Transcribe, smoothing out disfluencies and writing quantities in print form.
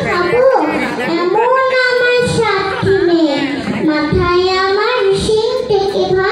খাবো এমন আমার সাথী নেই, মাথায় আমার শিং থেকে ভাত